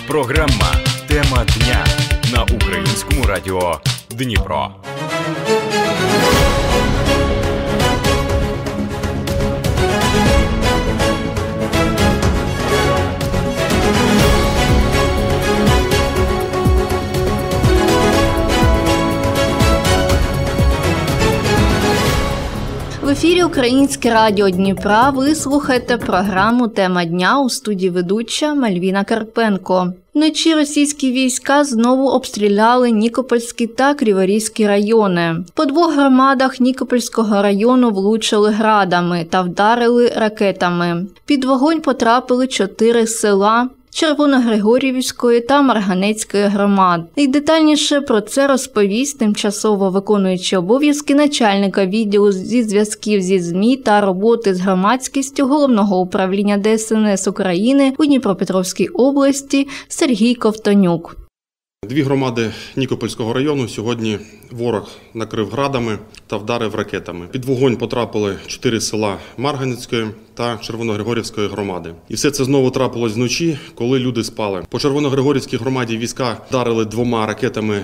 Програма «Тема дня» на Українському радіо Дніпро. В ефірі Українське радіо Дніпра ви слухаєте програму «Тема дня», у студії ведуча Мальвіна Карпенко. Вночі російські війська знову обстріляли Нікопольський та Криворізький райони. По двох громадах Нікопольського району влучили градами та вдарили ракетами. Під вогонь потрапили 4 села Червоногригорівської та Марганецької громад. І детальніше про це розповість тимчасово виконуючий обов'язки начальника відділу зі зв'язків зі ЗМІ та роботи з громадськістю Головного управління ДСНС України у Дніпропетровській області Сергій Ковтонюк. Дві громади Нікопольського району сьогодні ворог накрив градами та вдарив ракетами. Під вогонь потрапили 4 села Марганецької та Червоногригорівської громади. І все це знову трапилось вночі, коли люди спали. По Червоногригорівській громаді війська вдарили 2 ракетами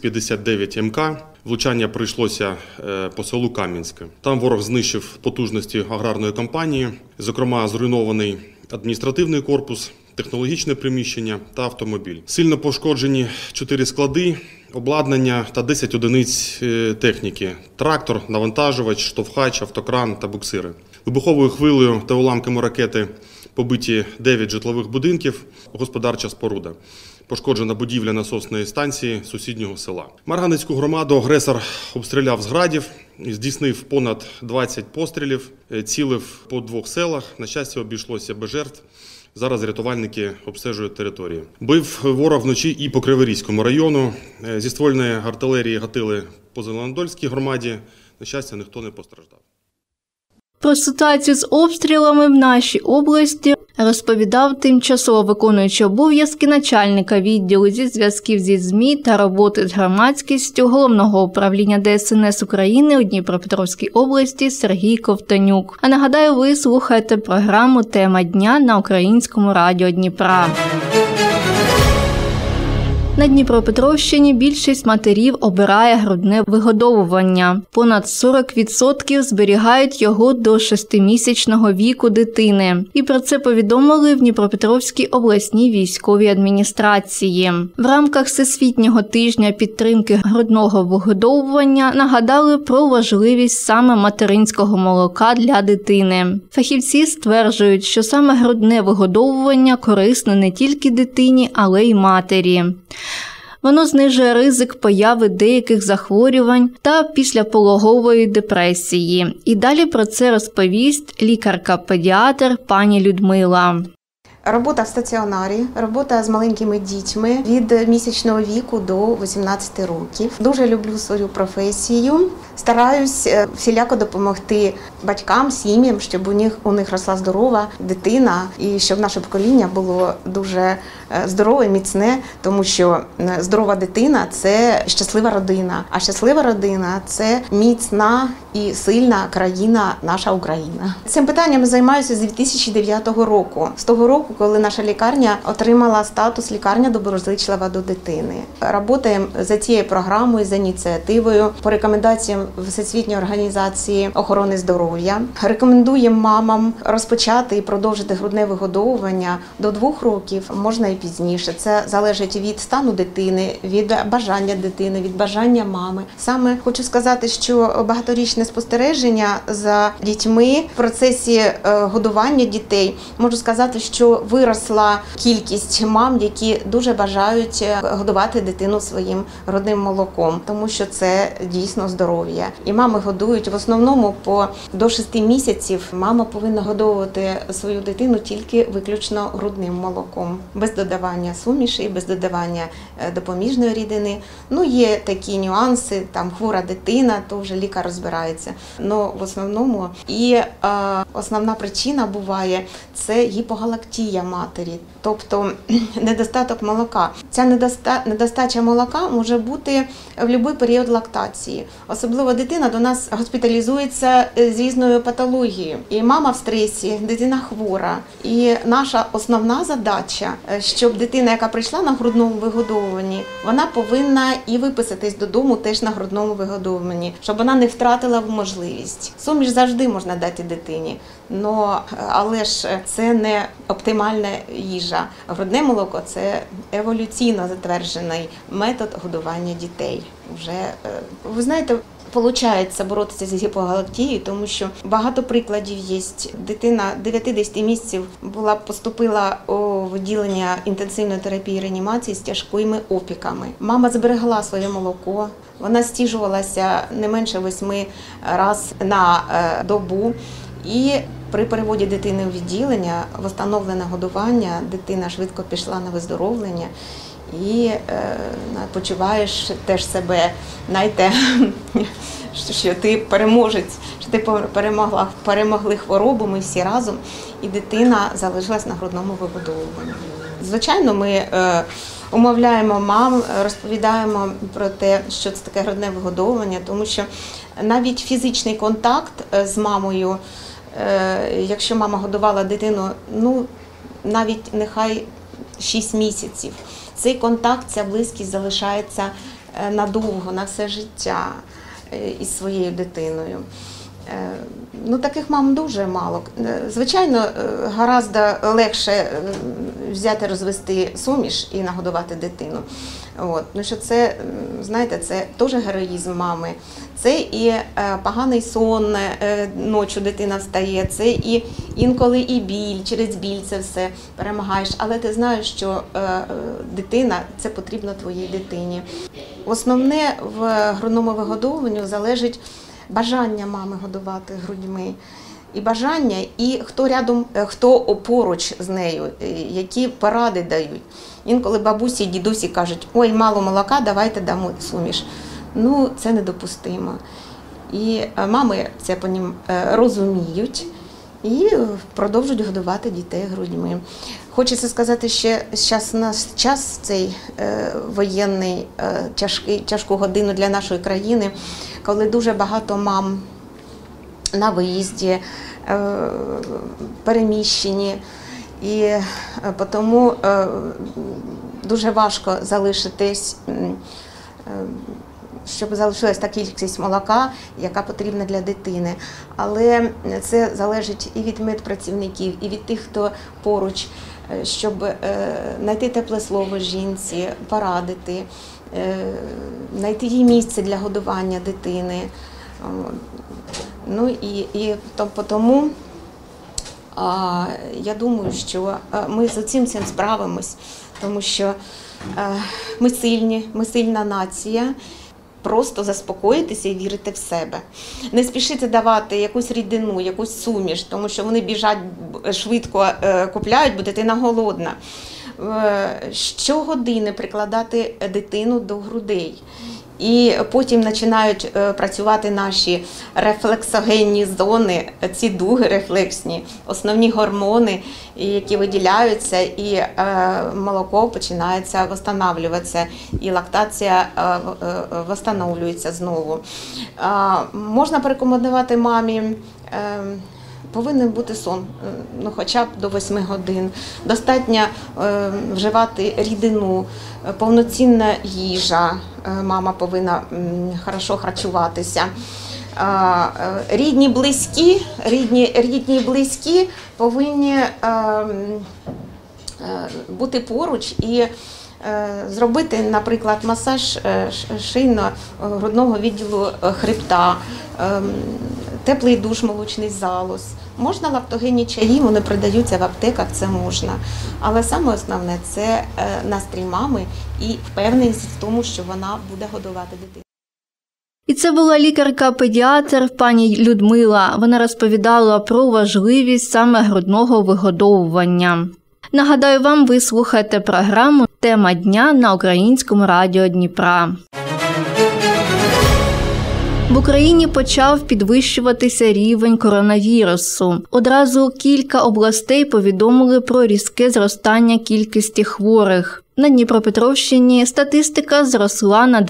Х-59 МК. Влучання прийшлося по селу Кам'янське. Там ворог знищив потужності аграрної компанії, зокрема зруйнований адміністративний корпус, технологічне приміщення та автомобіль. Сильно пошкоджені 4 склади, обладнання та 10 одиниць техніки. Трактор, навантажувач, штовхач, автокран та буксири. Вибуховою хвилею та уламками ракети побиті 9 житлових будинків, господарча споруда. Пошкоджена будівля насосної станції сусіднього села. Марганецьку громаду агресор обстріляв з градів, здійснив понад 20 пострілів, цілив по 2 селах. На щастя, обійшлося без жертв. Зараз рятувальники обстежують територію. Бив ворог вночі і по Криворізькому району. Зі ствольної артилерії гатили по Зеленодольській громаді. На щастя, ніхто не постраждав. Про ситуацію з обстрілами в нашій області розповідав тимчасово виконуючий обов'язки начальника відділу зі зв'язків зі ЗМІ та роботи з громадськістю Головного управління ДСНС України у Дніпропетровській області Сергій Ковтонюк. А нагадаю, ви слухаєте програму «Тема дня» на Українському радіо Дніпра. На Дніпропетровщині більшість матерів обирає грудне вигодовування. Понад 40% зберігають його до 6-місячного віку дитини. І про це повідомили в Дніпропетровській обласній військовій адміністрації. В рамках Всесвітнього тижня підтримки грудного вигодовування нагадали про важливість саме материнського молока для дитини. Фахівці стверджують, що саме грудне вигодовування корисне не тільки дитині, але й матері. Воно знижує ризик появи деяких захворювань та післяпологової депресії. І далі про це розповість лікарка-педіатр пані Людмила. Робота в стаціонарі, робота з маленькими дітьми від місячного віку до 18 років. Дуже люблю свою професію. Стараюсь всіляко допомогти батькам, сім'ям, щоб у них росла здорова дитина і щоб наше покоління було дуже здорове, міцне, тому що здорова дитина – це щаслива родина, а щаслива родина – це міцна і сильна країна, наша Україна. Цим питанням займаюся з 2009 року. З того року, коли наша лікарня отримала статус «Лікарня доброзичлива до дитини». Работаємо за цією програмою, за ініціативою, по рекомендаціям Всесвітньої організації охорони здоров'я. Рекомендуємо мамам розпочати і продовжити грудне вигодовування до 2 років, можна і пізніше. Це залежить від стану дитини, від бажання дитини, від бажання мами. Саме хочу сказати, що багаторічне спостереження за дітьми в процесі годування дітей, можу сказати, що виросла кількість мам, які дуже бажають годувати дитину своїм грудним молоком, тому що це дійсно здоров'я. І мами годують в основному до 6 місяців. Мама повинна годовувати свою дитину тільки виключно грудним молоком, без додавання суміші, без додавання допоміжної рідини. Є такі нюанси, там хвора дитина, то вже лікар розбирається. В основному і основна причина буває – це гіпогалактія. алергія матері, тобто недостаток молока. Ця недостача молока може бути в будь-який період лактації. Особливо дитина до нас госпіталізується з різною патологією. І мама в стресі, дитина хвора. І наша основна задача, щоб дитина, яка прийшла на грудному вигодовуванні, вона повинна і виписатись додому теж на грудному вигодовуванні, щоб вона не втратила можливість. Суміш завжди можна дати дитині, але ж це не оптимальна їжа. Грудне молоко – це еволюційно затверджений метод годування дітей. Ви знаєте, виходить боротися з гіпогалактією, тому що багато прикладів є. Дитина 9-10 місяців поступила у відділення інтенсивної терапії і реанімації з тяжкими опіками. Мама зберегла своє молоко, вона стіжувалася не менше 8 разів на добу. І при переводі дитини у відділення, встановлене годування, дитина швидко пішла на виздоровлення. І почуваєш теж себе, знаєте, що ти переможець, що ти перемогли хворобу, ми всі разом, і дитина залишилась на грудному вигодовуванні. Звичайно, ми умовляємо мам, розповідаємо про те, що це таке грудне вигодовування, тому що навіть фізичний контакт з мамою, якщо мама годувала дитину, навіть нехай 6 місяців, цей контакт, ця близькість залишається надовго, на все життя із своєю дитиною. Таких мам дуже мало. Звичайно, гораздо легше взяти, розвести суміш і нагодувати дитину. Що це, знаєте, це теж героїзм мами. Це і поганий сон, ночі дитина встає, це і інколи і біль, через біль це все перемагаєш. Але ти знаєш, що дитина – це потрібно твоїй дитині. Основне в грудному вигодовуванні залежить бажання мами годувати грудьми. І бажання, і хто поруч з нею, які поради дають. Інколи бабусі і дідусі кажуть: ой, мало молока, давайте дамо суміш. Це недопустимо. І мами це розуміють і продовжують годувати дітей грудьми. Хочеться сказати, що зараз у нас час цей воєнний, тяжку годину для нашої країни, коли дуже багато мам на виїзді, переміщені, і тому дуже важко залишитись, щоб залишилась та кількість молока, яка потрібна для дитини. Але це залежить і від медпрацівників, і від тих, хто поруч, щоб знайти тепле слово жінці, порадити, знайти їй місце для годування дитини. Тому я думаю, що ми з цим справимось, тому що ми сильні, ми сильна нація. Просто заспокоїтися і вірити в себе. Не спішити давати якусь рідину, якусь суміш, тому що вони біжать швидко, купляють, бо дитина голодна. Щогодини прикладати дитину до грудей. І потім починають працювати наші рефлексогенні зони, ці дуги рефлексні, основні гормони, які виділяються, і молоко починається відновлюватися, і лактація відновлюється знову. Можна порекомендувати мамі, повинен бути сон, хоча б до 8 годин. Достатньо вживати рідину, повноцінна їжа. Мама повинна хорошо харчуватися. Рідні і близькі повинні бути поруч і зробити, наприклад, масаж шийно-грудного відділу хребта, теплий душ, молочний залоз. Можна лактогенні чаї, вони продаються в аптеках, це можна. Але саме основне – це настрій мами і впевненість в тому, що вона буде годувати дитину. І це була лікарка-педіатр пані Людмила. Вона розповідала про важливість саме грудного вигодовування. Нагадаю вам, ви слухаєте програму «Тема дня» на Українському радіо Дніпра. В Україні почав підвищуватися рівень коронавірусу. Одразу кілька областей повідомили про різке зростання кількості хворих. На Дніпропетровщині статистика зросла на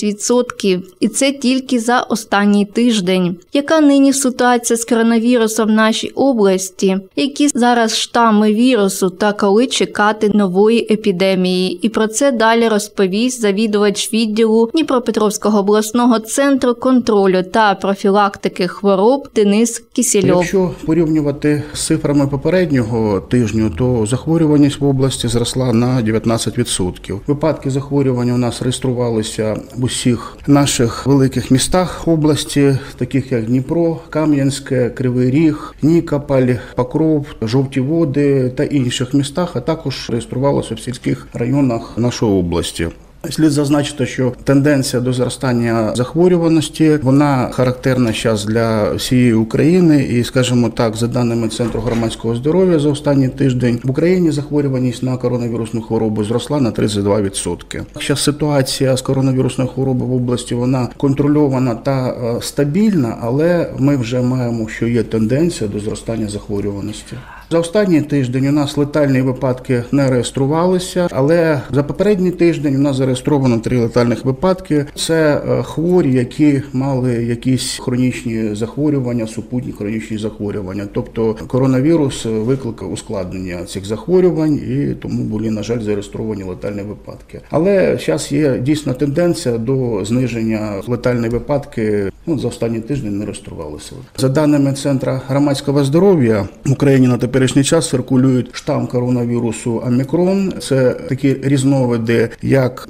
20%, і це тільки за останній тиждень. Яка нині ситуація з коронавірусом в нашій області? Які зараз штами вірусу та коли чекати нової епідемії? І про це далі розповість завідувач відділу Дніпропетровського обласного центру контролю та профілактики хвороб Денис Кісельов. Якщо порівнювати з цифрами попереднього тижню, то захворюваність в області зросла на 19%. Випадки захворювання у нас реєструвалися в усіх наших великих містах області, таких як Дніпро, Кам'янське, Кривий Ріг, Нікополь, Покров, Жовті Води та інших містах, а також реєструвалося в сільських районах нашої області. Слід зазначити, що тенденція до зростання захворюваності, вона характерна зараз для всієї України і, скажімо так, за даними Центру громадського здоров'я за останній тиждень, в Україні захворюваність на коронавірусну хворобу зросла на 32%. Зараз ситуація з коронавірусною хворобою в області, вона контрольована та стабільна, але ми вже маємо, що є тенденція до зростання захворюваності. За останній тиждень у нас летальні випадки не реєструвалися, але за попередній тиждень у нас зареєстровано 3 летальних випадки. Це хворі, які мали якісь хронічні захворювання, супутні хронічні захворювання. Тобто коронавірус викликав ускладнення цих захворювань і тому були, на жаль, зареєстровані летальні випадки. Але зараз є дійсно тенденція до зниження летальних випадків. За останній тиждень не реєструвалися. За даними Центру громадського здоров'я, в Україні на теперішній час циркулюють штам коронавірусу Омікрон. Це такі різновиди, як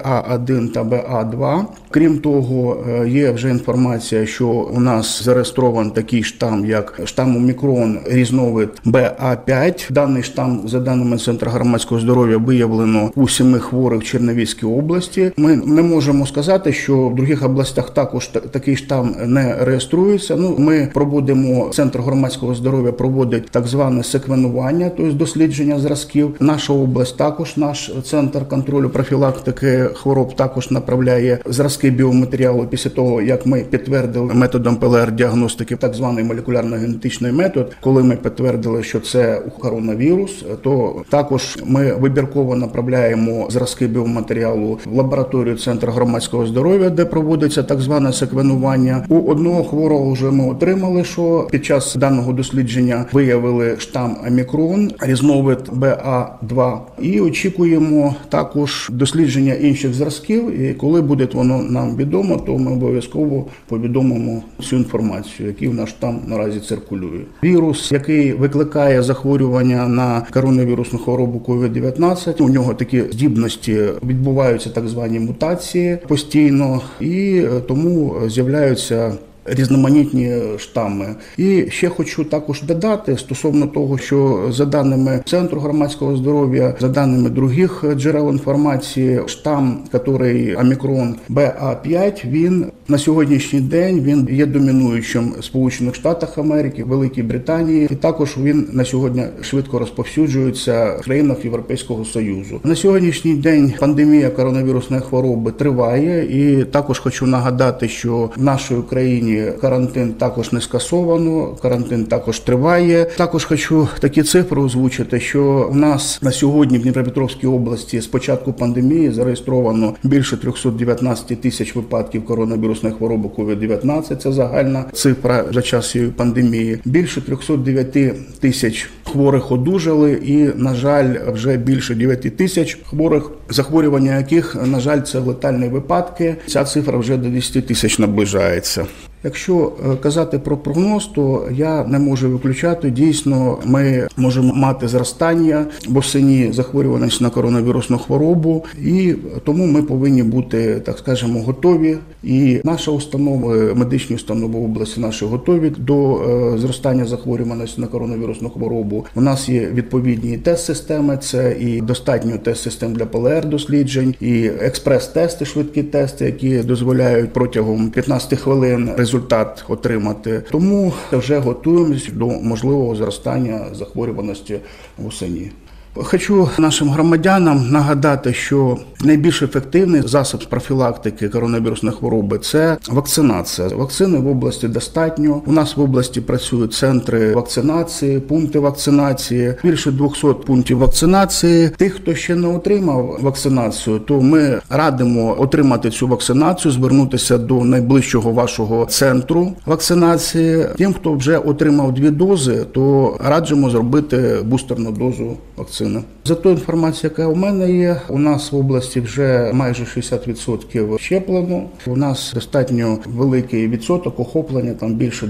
БА1 та БА2. Крім того, є вже інформація, що у нас зареєстрований такий штам, як штам Омікрон, різновид БА5. Даний штам, за даними Центру громадського здоров'я, виявлено у 7 хворих в Чернівецькій області. Ми не можемо сказати, що в інших областях також такий штам не реєструється. Ми проводимо, Центр громадського здоров'я проводить так зване секвенування, тобто дослідження зразків. Наша область також, наш Центр контролю профілактики хвороб також направляє зразки біоматеріалу після того, як ми підтвердили методом ПЛР-діагностики, так званий молекулярно-генетичний метод. Коли ми підтвердили, що це коронавірус, то також ми вибірково направляємо зразки біоматеріалу в лабораторію Центру громадського здоров'я, де проводиться так зване секвенування. У одного хворого вже ми отримали, що під час даного дослідження виявили штам Омікрон, різновид БА2, і очікуємо також дослідження інших зразків, і коли буде воно нам відомо, то ми обов'язково повідомимо всю інформацію, який в нас там наразі циркулює. Вірус, який викликає захворювання на коронавірусну хворобу COVID-19, у нього такі здібності, відбуваються так звані мутації постійно, і тому з'являються різноманітні штами. І ще хочу також додати стосовно того, що за даними Центру громадського здоров'я, за даними других джерел інформації, штам, який Омікрон БА5, він на сьогоднішній день він є домінуючим в Сполучених Штатах Америки, Великій Британії, і також він на сьогодні швидко розповсюджується в країнах Європейського Союзу. На сьогоднішній день пандемія коронавірусної хвороби триває, і також хочу нагадати, що в нашій Україні карантин також не скасовано, карантин також триває. Також хочу такі цифри озвучити, що у нас на сьогодні в Дніпропетровській області з початку пандемії зареєстровано більше 319 тисяч випадків коронавірусної хвороби COVID-19, це загальна цифра за час цієї пандемії. Більше 309 тисяч хворих одужали і, на жаль, вже більше 9 тисяч хворих, захворювання яких, на жаль, це летальні випадки. Ця цифра вже до 10 тисяч наближається. Якщо казати про прогноз, то я не можу виключати, дійсно ми можемо мати зростання восени захворюваності на коронавірусну хворобу, і тому ми повинні бути, так скажемо, готові. І наша установа, медичні установи області наші готові до зростання захворюваності на коронавірусну хворобу. У нас є відповідні тест-системи, це і достатньо тест-систем для ПЛР-досліджень, і експрес-тести, швидкі тести, які дозволяють протягом 15 хвилин результат отримати. Тому вже готуємося до можливого зростання захворюваності восени. Хочу нашим громадянам нагадати, що найбільш ефективний засіб профілактики коронавірусної хвороби – це вакцинація. Вакцини в області достатньо. У нас в області працюють центри вакцинації, пункти вакцинації, більше 200 пунктів вакцинації. Тих, хто ще не отримав вакцинацію, то ми радимо отримати цю вакцинацію, звернутися до найближчого вашого центру вакцинації. Тим, хто вже отримав 2 дози, то раджимо зробити бустерну дозу вакцини. За ту інформацію, яка у мене є, у нас в області вже майже 60% щеплено. У нас достатньо великий відсоток охоплення, там більше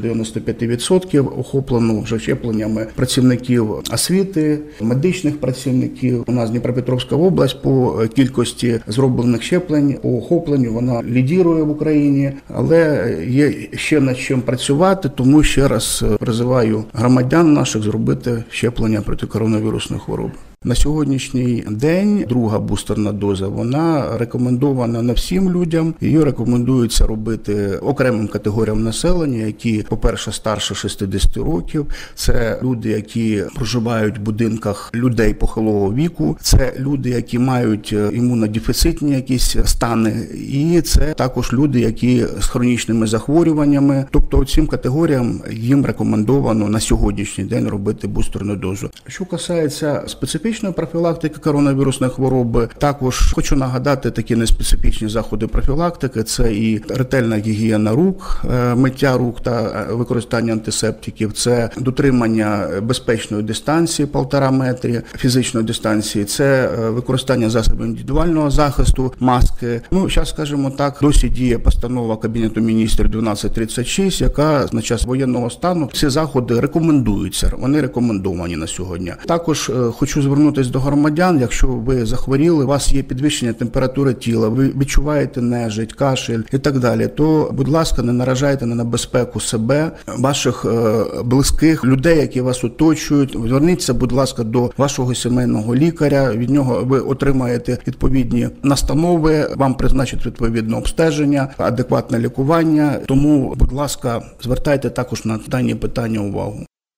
95% охоплено вже щепленнями працівників освіти, медичних працівників. У нас Дніпропетровська область по кількості зроблених щеплень, по охопленню вона лідірує в Україні, але є ще над чим працювати, тому ще раз призиваю громадян наших зробити щеплення проти коронавірусної хвороби. На сьогоднішній день друга бустерна доза, вона рекомендована не всім людям. Її рекомендується робити окремим категоріям населення, які, по-перше, старше 60 років. Це люди, які проживають в будинках людей похилого віку. Це люди, які мають імунодефіцитні якісь стани. І це також люди, які з хронічними захворюваннями. Тобто цим категоріям їм рекомендовано на сьогоднішній день робити бустерну дозу. Що касається специфічної профілактики коронавірусної хвороби, також хочу нагадати такі неспецифічні заходи профілактики. Це і ретельна гігієна рук, миття рук та використання антисептиків, це дотримання безпечної дистанції 1,5 метри, фізичної дистанції, це використання засобів індивідуального захисту, маски. Зараз, скажімо так, досі діє постанова Кабінету міністрів 1236, яка на час воєнного стану ці заходи рекомендуються, вони рекомендовані на сьогодні. Також хочу звернутися до громадян, якщо ви захворіли, у вас є підвищення температури тіла, ви відчуваєте нежить, кашель і так далі, то, будь ласка, не наражайте на небезпеку себе, ваших близьких, людей, які вас оточують. Зверніться, будь ласка, до вашого сімейного лікаря, від нього ви отримаєте відповідні настанови, вам призначать відповідне обстеження, адекватне лікування. Тому, будь ласка, звертайте також на дані питання увагу.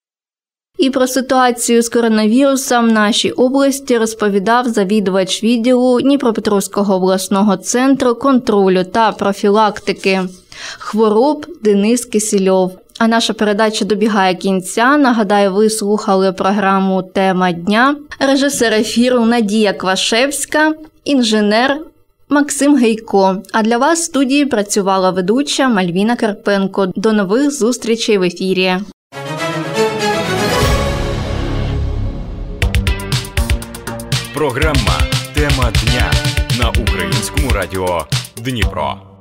І про ситуацію з коронавірусом в нашій області розповідав завідувач відділу Дніпропетровського обласного центру контролю та профілактики хвороб Денис Кисельов. А наша передача добігає кінця. Нагадаю, ви слухали програму «Тема дня». Режисер ефіру Надія Квашевська, інженер Максим Гейко. А для вас в студії працювала ведуча Мальвіна Карпенко. До нових зустрічей в ефірі. Програма «Тема дня» на Українському радіо Дніпро.